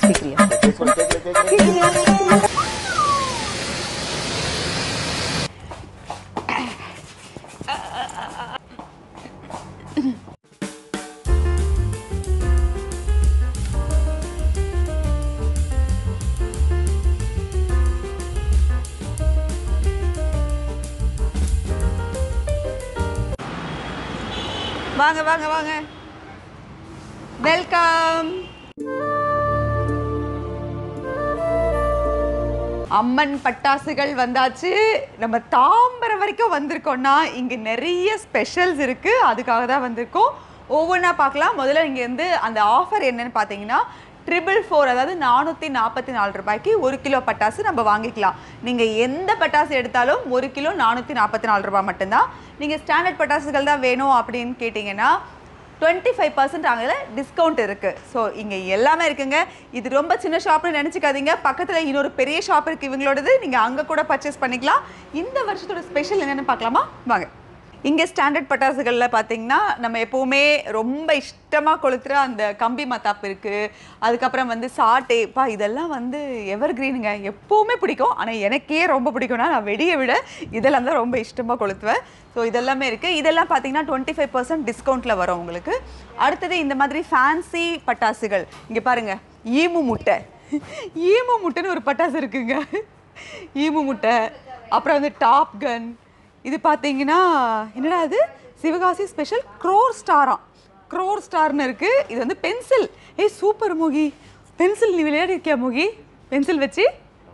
வாங்க வாங்க வாங்க வெல்கம் அம்மன் பட்டாசுகள் வந்தாச்சு நம்ம தாம்பரம் வரைக்கும் வந்திருக்கோம்னா இங்க நிறைய ஸ்பெஷல்ஸ் இருக்கு அதுக்காக தான் வந்திருக்கோம் ஒவ்வொன்றா பார்க்கலாம் முதல்ல இங்க இருந்து அந்த ஆஃபர் என்னன்னு பார்த்தீங்கன்னா 444 அதாவது 444 ரூபாய்க்கு 1 கிலோ பட்டாசு நம்ம வாங்கிக்கலாம் நீங்க எந்த பட்டாசு எடுத்தாலும் 1 கிலோ 444 ரூபாய் மட்டும்தான் நீங்க ஸ்டாண்டர்ட் பட்டாசுகள் தான் வேணும் அப்படின்னு கேட்டிங்கன்னா 25% அங்கே டிஸ்கவுண்ட் இருக்கு ஸோ இங்கே எல்லாமே இருக்குங்க இது ரொம்ப சின்ன ஷாப்னு நினச்சிக்காதீங்க பக்கத்தில் இன்னொரு பெரிய ஷாப் இருக்குது இவங்களோடது நீங்கள் அங்கே கூட பர்ச்சேஸ் பண்ணிக்கலாம் இந்த வருஷத்தோட ஸ்பெஷல் என்னென்னு பார்க்கலாமா வாங்க இங்கே ஸ்டாண்டர்ட் பட்டாசுகளில் பார்த்தீங்கன்னா நம்ம எப்போவுமே ரொம்ப இஷ்டமாக கொளுத்துற அந்த கம்பி மத்தாப்பு இருக்குது அதுக்கப்புறம் வந்து சாட்டேப்பா இதெல்லாம் வந்து எவர் கிரீனுங்க எப்போவுமே பிடிக்கும் ஆனால் எனக்கே ரொம்ப பிடிக்கும்னா நான் வெடியை விட இதெல்லாம் தான் ரொம்ப இஷ்டமாக கொளுத்துவேன் ஸோ இதெல்லாமே இருக்குது இதெல்லாம் பார்த்தீங்கன்னா 25% டிஸ்கவுண்ட்டில் வரும் உங்களுக்கு அடுத்தது இந்த மாதிரி ஃபேன்சி பட்டாசுகள் இங்கே பாருங்கள் ஈமு முட்டை ஈமு முட்டைன்னு ஒரு பட்டாசு இருக்குங்க ஈமு முட்டை அப்புறம் வந்து டாப் கன் இது பார்த்தீங்கன்னா என்னடா அது சிவகாசி ஸ்பெஷல் க்ரோர் ஸ்டார்னு இருக்குது இது வந்து பென்சில் ஏய் சூப்பர் மோகி பென்சில் நீ விளையாடி இருக்கியா மோகி பென்சில் வச்சு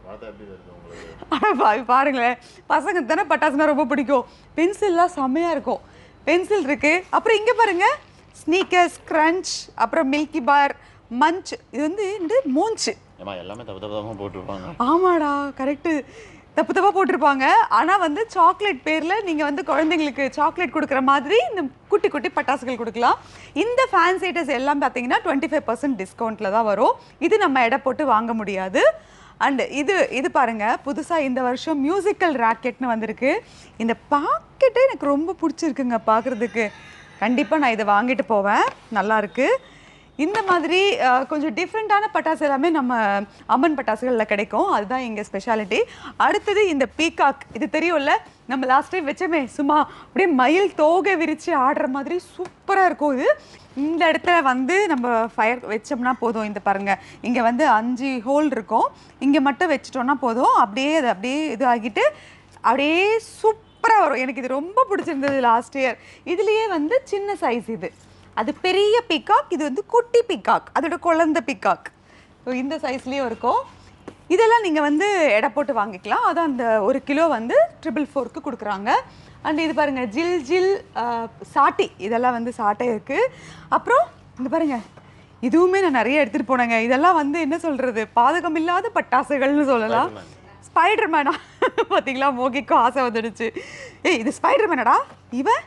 ஆனால் பாருங்களேன் பசங்க தானே பட்டாசுனா ரொம்ப பிடிக்கும் பென்சில்லாம் செம்மையாக இருக்கும் பென்சில் இருக்குது அப்புறம் இங்கே பாருங்கள் ஸ்னீக்கர்ஸ் க்ரன்ச் அப்புறம் மில்கி பார் மஞ்ச் இது வந்து இந்த மூஞ்சு எல்லாமே தப்பு போட்டிருப்பாங்க ஆமாடா கரெக்டு தப்பு தப்பாக போட்டிருப்பாங்க ஆனால் வந்து சாக்லேட் பேரில் நீங்கள் வந்து குழந்தைங்களுக்கு சாக்லேட் கொடுக்குற மாதிரி இந்த குட்டி குட்டி பட்டாசுகள் கொடுக்கலாம் இந்த ஃபேன்சி ஐட்டம்ஸ் எல்லாம் பார்த்தீங்கன்னா 25% டிஸ்கவுண்ட்டில் தான் வரும் இது நம்ம எடை போட்டு வாங்க முடியாது அண்டு இது பாருங்கள் புதுசாக இந்த வருஷம் மியூசிக்கல் ராக்கெட்னு வந்திருக்கு இந்த பாக்கெட்டே எனக்கு ரொம்ப பிடிச்சிருக்குங்க பார்க்குறதுக்கு கண்டிப்பாக நான் இதை வாங்கிட்டு போவேன் நல்லாயிருக்கு இந்த மாதிரி கொஞ்சம் டிஃப்ரெண்ட்டான பட்டாசு எல்லாமே நம்ம அம்மன் பட்டாசுகளில் கிடைக்கும் அதுதான் இங்கே ஸ்பெஷாலிட்டி அடுத்தது இந்த பீகாக் இது தெரியும்ல நம்ம லாஸ்ட் டைம் வச்சோமே சும்மா அப்படியே மயில் தோகை விரித்து ஆடுற மாதிரி சூப்பராக இருக்கும் இது இந்த இடத்துல வந்து நம்ம ஃபயர் வச்சோம்னா போதும் இந்த பாருங்கள் இங்கே வந்து 5 ஹோல் இருக்கும் இங்கே மட்டும் வச்சிட்டோன்னா போதும் அப்படியே அது அப்படியே இது ஆகிட்டு அப்படியே சூப்பராக வரும் எனக்கு இது ரொம்ப பிடிச்சிருந்தது லாஸ்ட் இயர் இதுலேயே வந்து சின்ன சைஸ் இது அது பெரிய பீகாக் இது வந்து குட்டி பீகாக் அதோட குழந்தை பீகாக் ஸோ இந்த சைஸ்லேயும் இருக்கும் இதெல்லாம் நீங்கள் வந்து எடை போட்டு வாங்கிக்கலாம் அதான் அந்த 1 கிலோ வந்து 444க்கு கொடுக்குறாங்க அண்ட் இது பாருங்கள் ஜில் ஜில் சாட்டி இதெல்லாம் வந்து சாட்டை இருக்குது அப்புறம் இந்த பாருங்கள் இதுவுமே நான் நிறைய எடுத்துகிட்டு போனேங்க இதெல்லாம் வந்து என்ன சொல்கிறது பாதகம் இல்லாத பட்டாசுகள்னு சொல்லலாம் ஸ்பைடர் மேனா பார்த்தீங்களா மோகிக்கும் ஆசை வந்துடுச்சு ஏய் இது ஸ்பைடர் மேனடா இவன்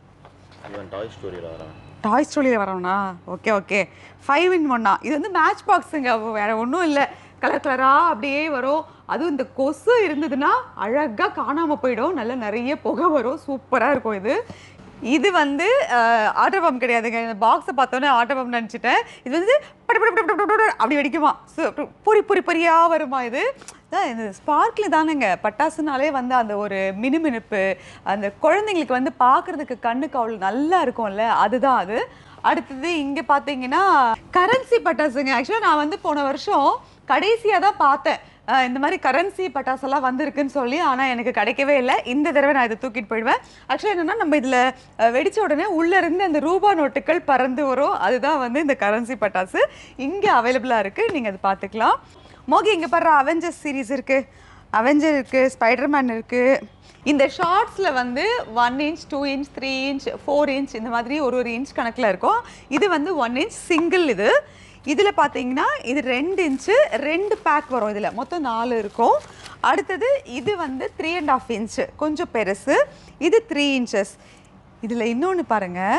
டாய் ஸ்டோரியில் வரணும்னா ஓகே ஓகே 5 in 1 இது வந்து மேட்ச் பாக்ஸுங்க வேறு ஒன்றும் இல்லை கலர் கலராக அப்படியே வரும் அதுவும் இந்த கொசு இருந்ததுன்னா அழகாக காணாமல் போயிடும் நல்லா நிறைய புகை வரும் சூப்பராக இருக்கும் இது வந்து ஆட்டோ பம்ப் கிடையாதுங்க இந்த பாக்ஸை பார்த்தோன்னே ஆட்டோ பம்ப் நினச்சிட்டேன் இது வந்து அப்படி வெடிக்குமா பொரியாக வருமா இது இந்த ஸ்பார்க்லி தானேங்க பட்டாசுனாலே வந்து அந்த ஒரு மினுமினுப்பு அந்த குழந்தைங்களுக்கு வந்து பார்க்குறதுக்கு கண்ணுக்கு அவ்வளோ நல்லா இருக்கும்ல அதுதான் அது அடுத்தது இங்கே பார்த்தீங்கன்னா கரன்சி பட்டாசுங்க ஆக்சுவலாக நான் வந்து போன வருஷம் கடைசியாக தான் பார்த்தேன் இந்த மாதிரி கரன்சி பட்டாசெல்லாம் வந்திருக்குன்னு சொல்லி ஆனால் எனக்கு கிடைக்கவே இல்லை இந்த தடவை நான் இதை தூக்கிட்டு போயிடுவேன் ஆக்சுவலாக என்னென்னா நம்ம இதில் வெடித்த உடனே உள்ளேருந்து அந்த ரூபா நோட்டுகள் பறந்து வரும் அதுதான் வந்து இந்த கரன்சி பட்டாசு இங்கே அவைலபிளாக இருக்குது நீங்கள் அதை பார்த்துக்கலாம் மோகி இங்கே பாரு அவெஞ்சர்ஸ் சீரீஸ் இருக்குது அவெஞ்சர் இருக்குது ஸ்பைடர்மேன் இருக்குது இந்த ஷார்ட்ஸில் வந்து 1 inch 2 inch 3 inch 4 inch இந்த மாதிரி ஒரு இன்ச் கணக்கில் இருக்கும் இது வந்து 1 inch சிங்கிள் இதில் பார்த்தீங்கன்னா இது 2 inch 2 பேக் வரும் இதில் மொத்தம் 4 இருக்கும் அடுத்தது இது வந்து 3.5 inch கொஞ்சம் பெருசு இது 3 inches இதில் இன்னொன்று பாருங்கள்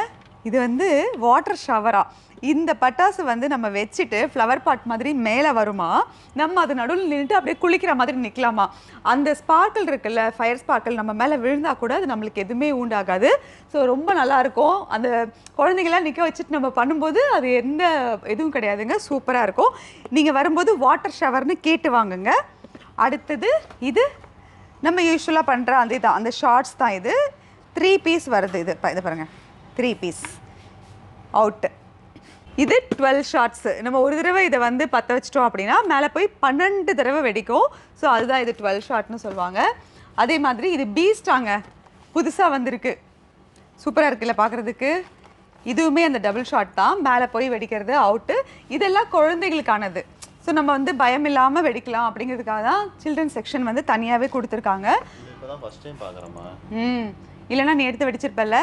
இது வந்து வாட்டர் ஷவரா. இந்த பட்டாசு வந்து நம்ம வச்சுட்டு ஃப்ளவர் பாட் மாதிரி மேலே வருமா, நம்ம அது நடுவில் நின்றுட்டு அப்படியே குளிக்கிற மாதிரி நிற்கலாமா. அந்த ஸ்பார்க்கிள் இருக்குல்ல, ஃபயர் ஸ்பார்க்கிள் நம்ம மேலே விழுந்தால் கூட அது நம்மளுக்கு எதுவுமே உண்டாகாது. ஸோ ரொம்ப நல்லாயிருக்கும். அந்த குழந்தைங்களாம் நிற்க வச்சுட்டு நம்ம பண்ணும்போது அது எந்த எதுவும் கிடையாதுங்க, சூப்பராக இருக்கும். நீங்கள் வரும்போது வாட்டர் ஷவர்னு கேட்டு வாங்குங்க. அடுத்தது இது நம்ம யூஸ்வலாக பண்ணுற அந்த இதான், அந்த ஷார்ட்ஸ் தான் இது. 3 பீஸ் வருது. இது பாருங்கள், 3 பீஸ் அவுட்டு. இது 12 ஷார்ட்ஸு. நம்ம ஒரு தடவை இதை வந்து பற்ற வச்சிட்டோம் அப்படின்னா மேலே போய் 12 தடவை வெடிக்கும். ஸோ அதுதான் இது 12 ஷார்ட்னு சொல்லுவாங்க. அதே மாதிரி இது பீஸ்டாங்க, புதுசாக வந்திருக்கு, சூப்பராக இருக்குல்ல பார்க்குறதுக்கு. இதுவுமே அந்த டபுள் ஷாட் தான், மேலே போய் வெடிக்கிறது அவுட்டு. இதெல்லாம் குழந்தைகளுக்கானது. ஸோ நம்ம வந்து பயம் இல்லாமல் வெடிக்கலாம் அப்படிங்கிறதுக்காக தான் சில்ட்ரன் செக்ஷன் வந்து தனியாகவே கொடுத்துருக்காங்க. இல்லைன்னா நீ எடுத்து வெடிச்சிருப்பல்ல.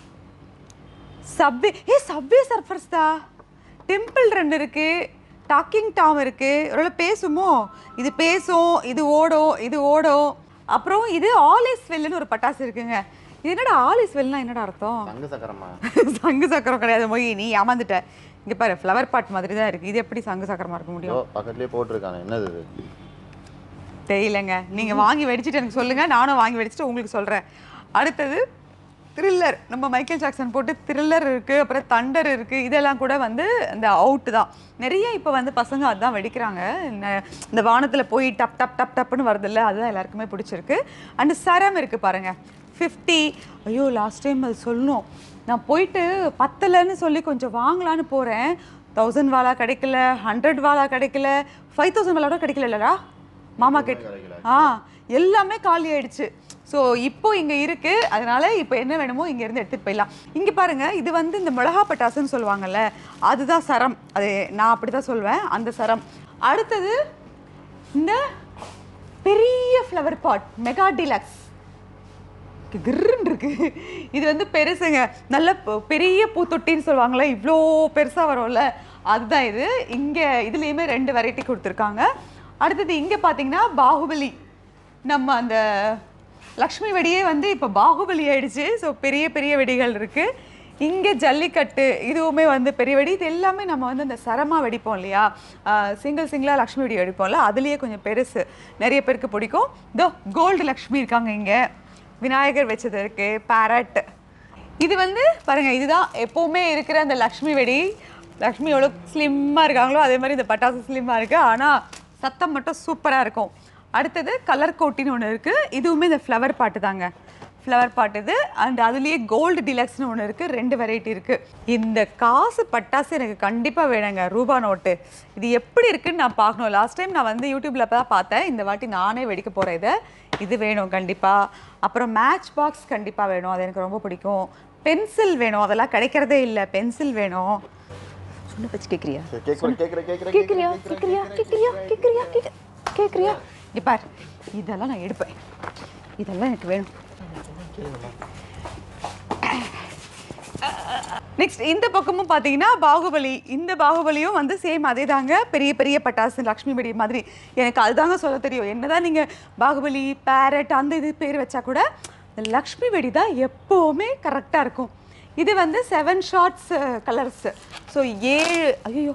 சப்வே சர்ஃபர்ஸ் தான். டெம்பிள் ரன் இருக்கு, டாக்கிங் டாம் இருக்கு. ஒரு பேசுமோ, இது பேசும், இது ஓடும், இது ஓடும். அப்புறம் இது ஆல் இஸ் வெல்லுன்னு ஒரு பட்டாசு இருக்குங்க. இது என்னடா ஆல் இஸ் வெல்னா என்னடா அர்த்தம்? சங்கு சக்கரமா? சங்கு சக்கரம் கிடையாது மொய், நீ ஏமாந்துட்ட. இங்க பாரு, ஃப்ளவர் பாட் மாதிரி தான் இருக்கு. இது எப்படி சங்கு சக்கரமா இருக்க முடியும்? பக்கத்துலயே போட்டுருக்காங்க. என்னது இது? தெரியலங்க, நீங்க வாங்கி வெடிச்சிட்டு எனக்கு சொல்லுங்க, நானும் வாங்கி வெடிச்சிட்டு உங்களுக்கு சொல்றேன். அடுத்தது த்ரில்லர். நம்ம மைக்கேல் ஜாக்சன் போட்டு த்ரில்லர் இருக்குது, அப்புறம் தண்டர் இருக்குது. இதெல்லாம் கூட வந்து இந்த அவுட்டு தான். நிறைய இப்போ வந்து பசங்க அதுதான் வெடிக்கிறாங்க. இந்த வானத்தில் போய் டப் டப் டப் டப்புன்னு வருதில்ல, அதுதான் எல்லாருக்குமே பிடிச்சிருக்கு. அண்டு சரம் இருக்குது பாருங்கள், 50. ஐயோ லாஸ்ட் டைம் அது சொல்லணும், நான் போயிட்டு பத்தலைன்னு சொல்லி கொஞ்சம் வாங்கலான்னு போகிறேன். 1000 வாலா கிடைக்கல, 100 வாலா கிடைக்கல, 5000 வாலா கூட கிடைக்கல இல்லைடா மாமா கிட்ட. எல்லாமே காலி ஆயிடுச்சு. ஸோ இப்போ இங்கே இருக்குது, அதனால் இப்போ என்ன வேணுமோ இங்கேருந்து எடுத்துகிட்டு போயிடலாம். இங்கே பாருங்கள், இது வந்து இந்த மிளகா பட்டாசுன்னு சொல்லுவாங்கள்ல, அதுதான் சரம். அது நான் அப்படி தான் சொல்வேன், அந்த சரம். அடுத்தது இந்த பெரிய ஃப்ளவர் பாட், மெகா டிலக்ஸ் கிருன்னு இருக்கு. இது வந்து பெருசுங்க, நல்ல பெரிய பூத்தொட்டின்னு சொல்லுவாங்களே, இவ்வளோ பெருசாக வரும்ல, அதுதான் இது. இங்கே இதுலேயுமே 2 வெரைட்டி கொடுத்துருக்காங்க. அடுத்தது இங்கே பார்த்தீங்கன்னா பாகுபலி, நம்ம அந்த லக்ஷ்மி வெடியே வந்து இப்போ பாகுபலி ஆயிடுச்சு. ஸோ பெரிய பெரிய வெடிகள் இருக்குது. இங்கே ஜல்லிக்கட்டு, இதுவுமே வந்து பெரிய வெடி. இது எல்லாமே நம்ம வந்து அந்த சரமாக வெடிப்போம் இல்லையா, சிங்கிளாக லக்ஷ்மி வெடி வெடிப்போம்ல, அதுலேயே கொஞ்சம் பெருசு, நிறைய பேருக்கு பிடிக்கும். இதோ கோல்டு லக்ஷ்மி இருக்காங்க இங்கே, விநாயகர் வச்சது இருக்குது, பேரட். இது வந்து பாருங்கள், இதுதான் எப்போவுமே இருக்கிற அந்த லக்ஷ்மி வெடி. லக்ஷ்மி எவ்வளோ ஸ்லிம்மாக இருக்காங்களோ அதே மாதிரி இந்த பட்டாசு ஸ்லிம்மாக இருக்குது, ஆனால் சத்தம் மட்டும் சூப்பராக இருக்கும். அடுத்தது கலர் கோட்டின்னு ஒன்று இருக்குது. இதுவுமே இந்த ஃப்ளவர் பாட்டு தாங்க, ஃப்ளவர் பாட்டு இது. அண்ட் அதுலேயே கோல்டு டிலக்ஸ்னு ஒன்று இருக்குது, 2 வெரைட்டி இருக்குது. இந்த காசு பட்டாசு எனக்கு கண்டிப்பாக வேணுங்க, ரூபா நோட்டு. இது எப்படி இருக்குன்னு நான் பார்க்கணும். லாஸ்ட் டைம் நான் வந்து யூடியூப்பில் தான் பார்த்தேன், இந்த வாட்டி நானே வெடிக்க போகிறேன் இதை. இது வேணும் கண்டிப்பாக. அப்புறம் மேட்ச் பாக்ஸ் கண்டிப்பாக வேணும், அது எனக்கு ரொம்ப பிடிக்கும். பென்சில் வேணும், அதெல்லாம் கிடைக்கிறதே இல்லை. பென்சில் வேணும். சொன்ன வச்சு கேட்குறியா? கேட்குறியா? இப்போ இதெல்லாம் நான் எடுப்பேன், இதெல்லாம் எனக்கு வேணும். நெக்ஸ்ட் இந்த பக்கமும் பார்த்தீங்கன்னா பாகுபலி. இந்த பாகுபலியும் வந்து சேம் அதே தாங்க, பெரிய பெரிய பட்டாசு லக்ஷ்மி வெடி மாதிரி. எனக்கு அதுதாங்க சொல்ல தெரியும். என்னதான் நீங்கள் பாகுபலி, பேரட் அந்த இது பேர் வச்சா கூட லக்ஷ்மி வெடி தான் எப்போவுமே கரெக்டாக இருக்கும். இது வந்து 7 ஷார்ட்ஸ் கலர்ஸ். ஸோ 7, ஐயோ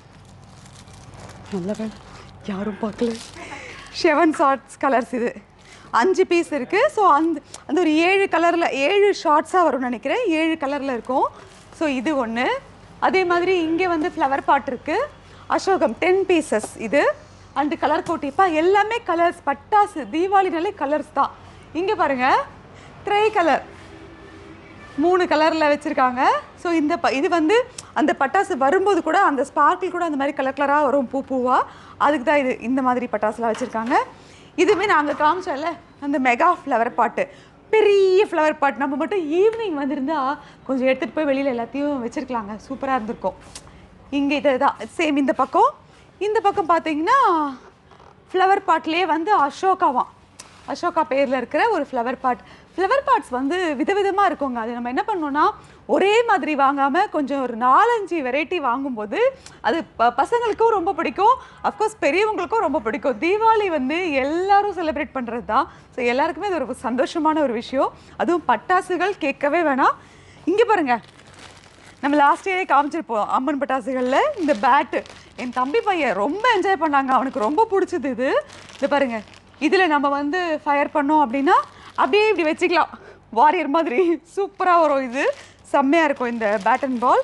நல்ல யாரும் பார்க்கல, 7 ஷார்ட்ஸ் கலர்ஸ். இது 5 பீஸ் இருக்குது. ஸோ அந்த ஒரு 7 கலரில் 7 ஷார்ட்ஸாக வரும்னு நினைக்கிறேன், 7 கலரில் இருக்கும். ஸோ இது ஒன்று. அதே மாதிரி இங்கே வந்து ஃப்ளவர் பாட் இருக்குது, அசோகம் 10 பீசஸ் இது. அண்டு கலர் கோட்டிப்பா எல்லாமே கலர்ஸ். பட்டாசு தீபாவளினாலே கலர்ஸ் தான். இங்கே பாருங்கள், த்ரை கலர் 3 கலரில் வச்சுருக்காங்க. ஸோ இது வந்து அந்த பட்டாசு வரும்போது கூட அந்த ஸ்பார்க்கிள் கூட அந்த மாதிரி கலர் கலராக வரும், பூவாக. அதுக்கு தான் இது இந்த மாதிரி பட்டாசுலாம் வச்சுருக்காங்க. இதுவுமே நாங்கள் காமிச்சோம்ல அந்த மெகா ஃப்ளவர் பாட்டு, பெரிய ஃப்ளவர் பாட். நம்ம மட்டும் ஈவினிங் வந்திருந்தா கொஞ்சம் எடுத்துகிட்டு போய் வெளியில் எல்லாத்தையும் வச்சுருக்கலாங்க, சூப்பராக இருந்திருக்கும். இங்கே இது தான் சேம். இந்த பக்கம் பார்த்தீங்கன்னா ஃப்ளவர் பாட்லேயே வந்து அசோகா பேரில் இருக்கிற ஒரு ஃப்ளவர் பாட். ஃப்ளவர் பாட்ஸ் வந்து விதவிதமாக இருக்குங்க. அது நம்ம என்ன பண்ணோன்னா ஒரே மாதிரி வாங்காமல் கொஞ்சம் ஒரு 4-5 வெரைட்டி வாங்கும்போது அது பசங்களுக்கும் ரொம்ப பிடிக்கும், அஃப்கோர்ஸ் பெரியவங்களுக்கும் ரொம்ப பிடிக்கும். தீபாவளி வந்து எல்லாரும் செலிப்ரேட் பண்ணுறது தான். ஸோ எல்லாருக்குமே அது ஒரு சந்தோஷமான ஒரு விஷயம். அதுவும் பட்டாசுகள் கேட்கவே வேணாம். இங்கே பாருங்கள், நம்ம லாஸ்ட் இயரே காமிச்சிருப்போம் அம்மன் பட்டாசுகளில் இந்த பேட்டு. என் தம்பி பையன் ரொம்ப என்ஜாய் பண்ணாங்க, அவனுக்கு ரொம்ப பிடிச்சது இது. இது பாருங்கள், இதில் நம்ம வந்து ஃபயர் பண்ணோம் அப்படின்னா அப்படியே இப்படி வச்சுக்கலாம், வாரியர் மாதிரி சூப்பராக வரும். இது செம்மையாக இருக்கும் இந்த பேட் அண்ட் பால்.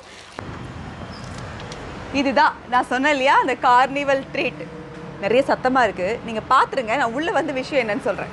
இதுதான் நான் சொன்னேன் இல்லையா, அந்த கார்னிவல் ட்ரீட். நிறைய சத்தமாக இருக்குது, நீங்கள் பார்த்துருங்க, நான் உள்ளே வந்து விஷயம் என்னன்னு சொல்கிறேன்.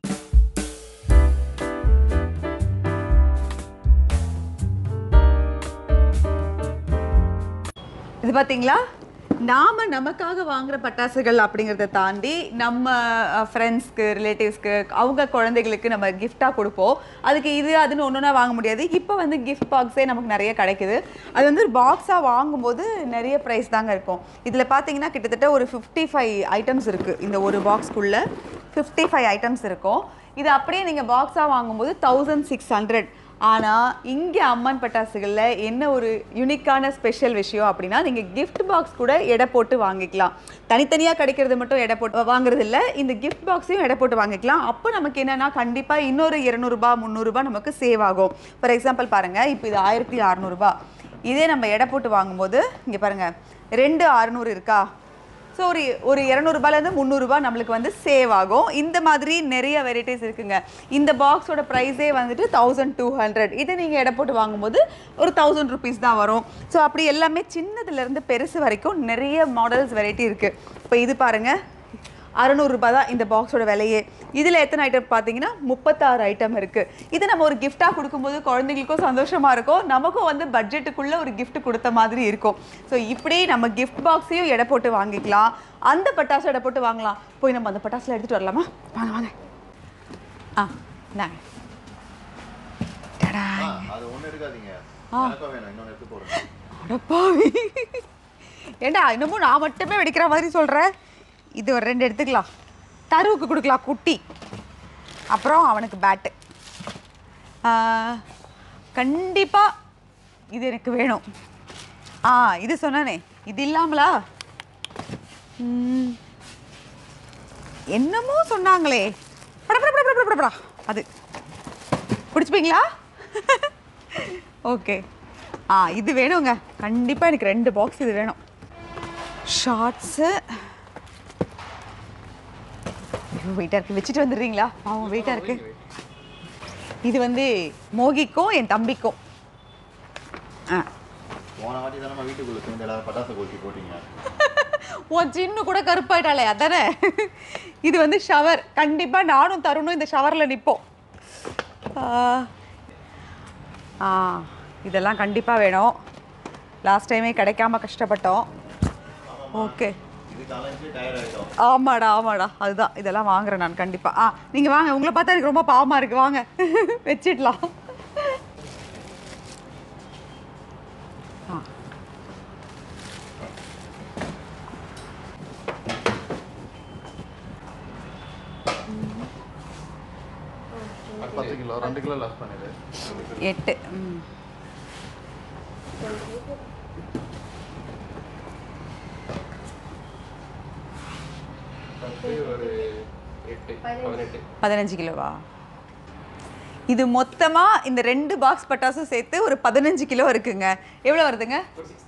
இது பார்த்தீங்களா, நாம் நமக்காக வாங்குகிற பட்டாசுகள் அப்படிங்கிறத தாண்டி நம்ம ஃப்ரெண்ட்ஸ்க்கு, ரிலேட்டிவ்ஸ்க்கு, அவங்க குழந்தைகளுக்கு நம்ம கிஃப்டாக கொடுப்போம். அதுக்கு இது அதுன்னு ஒன்றுனா வாங்க முடியாது. இப்போ வந்து கிஃப்ட் பாக்ஸே நமக்கு நிறைய கிடைக்குது. அது வந்து ஒரு பாக்ஸாக வாங்கும்போது நிறைய ப்ரைஸ் தாங்க இருக்கும். இதில் பார்த்தீங்கன்னா கிட்டத்தட்ட ஒரு 55 ஐட்டம்ஸ் இருக்குது. இந்த ஒரு பாக்ஸ்க்குள்ளே 55 ஐட்டம்ஸ் இருக்கும். இது அப்படியே நீங்கள் பாக்ஸாக வாங்கும்போது 1600. ஆனால் இங்கே அம்மன் பட்டாசுகளில் என்ன ஒரு யூனிக்கான ஸ்பெஷல் விஷயம் அப்படின்னா, நீங்கள் கிஃப்ட் பாக்ஸ் கூட எடை போட்டு வாங்கிக்கலாம். தனித்தனியாக கிடைக்கிறது மட்டும் எடை போட்டு வாங்குறது இல்லை, இந்த கிஃப்ட் பாக்ஸையும் எடை போட்டு வாங்கிக்கலாம். அப்போ நமக்கு என்னென்னா கண்டிப்பாக இன்னொரு 200 300 நமக்கு சேவ் ஆகும். ஃபார் எக்ஸாம்பிள் பாருங்கள், இப்போ இது 1600. இதே நம்ம எடை போட்டு வாங்கும்போது இங்கே பாருங்கள் 2600 இருக்கா. ஸோ ஒரு 200 300 நம்மளுக்கு வந்து சேவ் ஆகும். இந்த மாதிரி நிறைய வெரைட்டிஸ் இருக்குங்க. இந்த பாக்ஸோட ப்ரைஸே வந்துட்டு 1200. இதை நீங்கள் எடை போட்டு வாங்கும்போது ஒரு 1000 ருபீஸ் தான் வரும். ஸோ அப்படி எல்லாமே சின்னதுலேருந்து பெருசு வரைக்கும் நிறைய மாடல்ஸ் வெரைட்டி இருக்குது. இப்போ இது பாருங்கள், 600 தான் இந்த பாக்ஸோட விலையே. இதில் எத்தனை ஐட்டம் பார்த்தீங்கன்னா 36 ஐட்டம் இருக்குது. இது நம்ம ஒரு கிஃப்டாக கொடுக்கும்போது குழந்தைங்களுக்கும் சந்தோஷமாக இருக்கும், நமக்கும் வந்து பட்ஜெட்டுக்குள்ளே ஒரு கிஃப்ட் கொடுத்த மாதிரி இருக்கும். ஸோ இப்படி நம்ம கிஃப்ட் பாக்ஸையும் எடை போட்டு வாங்கிக்கலாம், அந்த பட்டாசு எடை போட்டு வாங்கலாம். போய் நம்ம அந்த பட்டாசுல எடுத்துகிட்டு வரலாமா? வாங்க வாங்க. நாங்கள் ஏண்டா இன்னமும் நான் மட்டுமே வெடிக்கிற மாதிரி சொல்கிறேன். இது ஒரு 2 எடுத்துக்கலாம், தருவுக்கு கொடுக்கலாம் குட்டி. அப்புறம் அவனுக்கு பேட்டு கண்டிப்பாக இது எனக்கு வேணும். இது சொன்னானே, இது இல்லாமலா என்னமோ சொன்னாங்களே, அது பிடிச்சிப்பீங்களா? ஓகே, இது வேணுங்க கண்டிப்பாக, எனக்கு 2 பாக்ஸ் இது வேணும். ஷார்ட்ஸு வெயிட்டாக இருக்குது, வச்சுட்டு வந்துடுறீங்களா? பாவம் வெயிட்டாக இருக்குது. இது வந்து மோகிக்கும் என் தம்பிக்கும். உன் சின்ன கூட கருப்பாயிட்டாலே அதானே. இது வந்து ஷவர், கண்டிப்பாக நானும் தருணும் இந்த ஷவரில் நிற்போம். இதெல்லாம் கண்டிப்பாக வேணும், லாஸ்ட் டைமே கிடைக்காம கஷ்டப்பட்டோம். ஓகே, ஆமாடா அதுதான், இதெல்லாம் வாங்குறேன் நான் கண்டிப்பாக. நீங்கள் வாங்க, உங்களை பார்த்தா எனக்கு ரொம்ப பாவமாக இருக்குது, வாங்க வச்சிடலாம். கிலோ 2 கிலோ லாஸ் பண்ணிடு 8. ஒரு 15 கிலோவா? இது மொத்தமாக இந்த 2 பாக்ஸ் பட்டாசும் சேர்த்து ஒரு 15 கிலோ இருக்குங்க. எவ்வளோ வருதுங்க?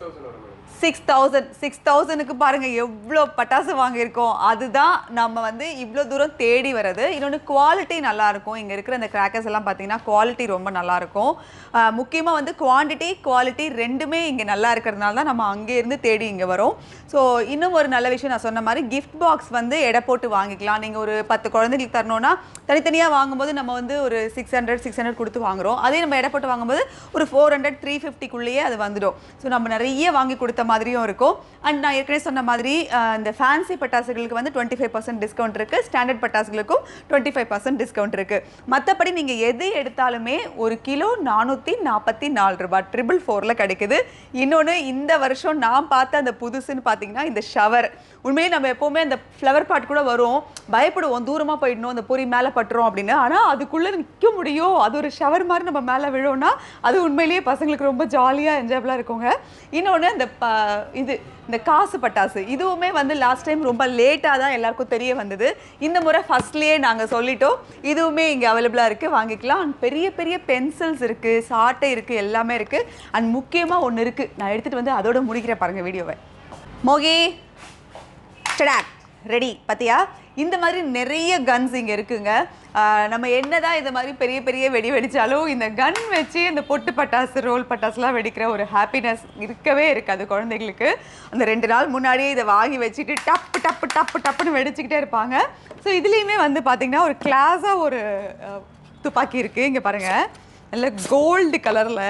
6000க்கு பாருங்கள் எவ்வளோ பட்டாசு வாங்கியிருக்கோம். அதுதான் நம்ம வந்து இவ்வளோ தூரம் தேடி வர்றது. இன்னொன்று குவாலிட்டி நல்லாயிருக்கும். இங்கே இருக்கிற இந்த கிராக்கர்ஸ் எல்லாம் பார்த்தீங்கன்னா குவாலிட்டி ரொம்ப நல்லாயிருக்கும். முக்கியமாக வந்து குவாலிட்டி ரெண்டுமே இங்கே நல்லா இருக்கிறதுனால தான் நம்ம அங்கேருந்து தேடி இங்கே வரோம். ஸோ இன்னும் ஒரு நல்ல விஷயம், நான் சொன்ன மாதிரி கிஃப்ட் பாக்ஸ் வந்து எடை போட்டு வாங்கிக்கலாம். நீங்கள் ஒரு 10 குழந்தைங்களுக்கு தரணும்னா தனித்தனியாக வாங்கும்போது நம்ம வந்து ஒரு 600 கொடுத்து வாங்குகிறோம். அதே நம்ம எடை போட்டு வாங்கும்போது ஒரு 400 350க்குள்ளேயே அது வந்துடும். ஸோ நம்ம நிறைய வாங்கி கொடுத்த மாதிரியும் இருக்கும். அண்ட் நான் ஏற்கனவே சொன்ன மாதிரி இந்த ஃபேன்சி பட்டாசுகளுக்கு வந்து 25% டிஸ்கவுண்ட் இருக்குது, ஸ்டாண்டர்ட் பட்டாசுகளுக்கும் 25% டிஸ்கவுண்ட் இருக்குது. மற்றபடி நீங்கள் எது எடுத்தாலுமே ஒரு கிலோ 444 ரூபாய் 444 கிடைக்குது. இன்னொன்று, இந்த வருஷம் நான் பார்த்த அந்த புதுசுன்னு பார்த்தீங்கன்னா இந்த ஷவர். உண்மையிலே நம்ம எப்போவுமே அந்த ஃப்ளவர் பாட் கூட வரும், பயப்படுவோம் தூரமாக போயிடணும், அந்த பொறி மேலே பட்டுரும் அப்படின்னு. ஆனால் அதுக்குள்ளே நிற்க முடியும், அது ஒரு ஷவர் மாதிரி நம்ம மேலே விழும்னா அது உண்மையிலேயே பசங்களுக்கு ரொம்ப ஜாலியாக என்ஜாயபிளாக இருக்குங்க. இன்னொன்று, அந்த இது இந்த காசு பட்டாசு இதுவுமே வந்து லாஸ்ட் டைம் ரொம்ப லேட்டாக தான் எல்லாருக்கும் தெரிய வந்தது. இந்த முறை ஃபர்ஸ்ட்லேயே நாங்கள் சொல்லிட்டோம். இதுவுமே இங்கே அவைலபிளாக இருக்குது, வாங்கிக்கலாம். அண்ட் பெரிய பெரிய பென்சில்ஸ் இருக்குது, சாட்டை இருக்குது, எல்லாமே இருக்குது. அண்ட் முக்கியமாக ஒன்று இருக்குது, நான் எடுத்துகிட்டு வந்து அதோட முடிக்கிறேன் பாருங்கள் வீடியோவை. மோகி ஸ்டார்ட் ரெடி பார்த்தியா? இந்த மாதிரி நிறைய கன்ஸ் இங்கே இருக்குங்க. நம்ம என்னதான் இந்த மாதிரி பெரிய பெரிய வெடி வெடித்தாலும் இந்த கன் வச்சு இந்த பொட்டு பட்டாசு ரோல் பட்டாசுலாம் வெடிக்கிற ஒரு ஹாப்பினஸ் இருக்கவே இருக்காது குழந்தைங்களுக்கு. அந்த 2 நாள் முன்னாடியே இதை வாங்கி வச்சுட்டு டப்பு டப்பு டப்பு டப்புன்னு வெடிச்சுக்கிட்டே இருப்பாங்க. ஸோ இதுலேயுமே வந்து பார்த்திங்கன்னா ஒரு கிளாஸாக ஒரு துப்பாக்கி இருக்குது. இங்கே பாருங்கள், நல்ல கோல்டு கலரில்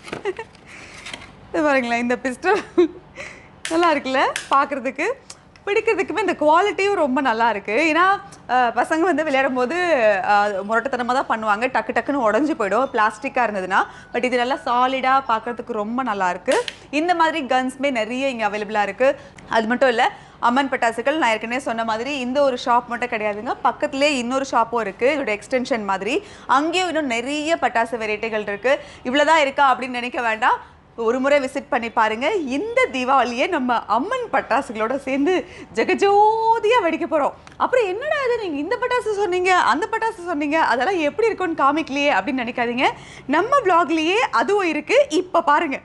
இது பாருங்களேன். இந்த பிஸ்டல் நல்லா இருக்குல்ல பார்க்குறதுக்கு, பிடிக்கிறதுக்குமே இந்த குவாலிட்டியும் ரொம்ப நல்லா இருக்குது. ஏன்னா பசங்க வந்து விளையாடும் போது முரட்டுத்தனமாக தான் பண்ணுவாங்க, டக்கு டக்குன்னு உடஞ்சி போயிடும் பிளாஸ்டிக்காக இருந்ததுன்னா. பட் இது நல்லா சாலிடாக பார்க்குறதுக்கு ரொம்ப நல்லாயிருக்கு. இந்த மாதிரி கன்ஸுமே நிறைய இங்கே அவைலபிளாக இருக்குது. அது மட்டும் இல்லை, அம்மன் பட்டாசுகள் நான் ஏற்கனவே சொன்ன மாதிரி இந்த ஒரு ஷாப் மட்டும் கிடையாதுங்க, பக்கத்துலேயே இன்னொரு ஷாப்பும் இருக்குது, இதோட எக்ஸ்டென்ஷன் மாதிரி. அங்கேயும் இன்னும் நிறைய பட்டாசு வெரைட்டிகள் இருக்குது. இவ்வளோதான் இருக்கா அப்படின்னு நினைக்க வேண்டாம், ஒரு முறை விசிட் பண்ணி பாருங்க. இந்த தீபாவளியை நம்ம அம்மன் பட்டாசுகளோட சேர்ந்து ஜெகஜோதியாக வெடிக்க போகிறோம். அப்புறம் என்னடா இது நீங்கள் இந்த பட்டாசு சொன்னீங்க அந்த பட்டாசு சொன்னீங்க அதெல்லாம் எப்படி இருக்குன்னு காமிக்கலையே அப்படின்னு நினைக்காதீங்க. நம்ம வ்ளாக்லேயே அதுவும் இருக்குது, இப்போ பாருங்கள்.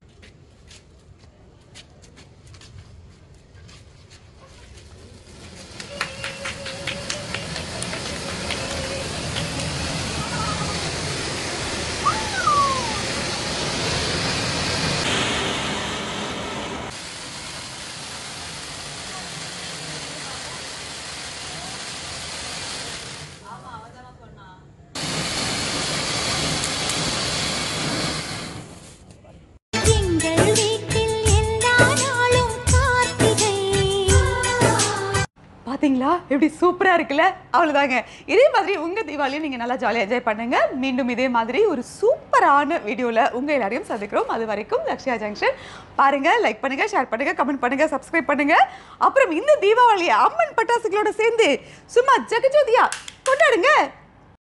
பார்த்தீங்களா எப்படி சூப்பராக இருக்குல்ல? அவ்வளோதாங்க. இதே மாதிரி உங்கள் தீபாவளியும் நீங்கள் நல்லா ஜாலியாக என்ஜாய் பண்ணுங்கள். மீண்டும் இதே மாதிரி ஒரு சூப்பரான வீடியோவில் உங்கள் எல்லாரையும் சந்திக்கிறோம். அது வரைக்கும் லக்ஷ்யா ஜங்ஷன் பாருங்கள், லைக் பண்ணுங்கள், ஷேர் பண்ணுங்கள், கமெண்ட் பண்ணுங்கள், சப்ஸ்கிரைப் பண்ணுங்கள். அப்புறம் இந்த தீபாவளியை அம்மன் பட்டாசுகளோட சேர்ந்து சும்மா ஜெகஜோதியா கொண்டாடுங்க.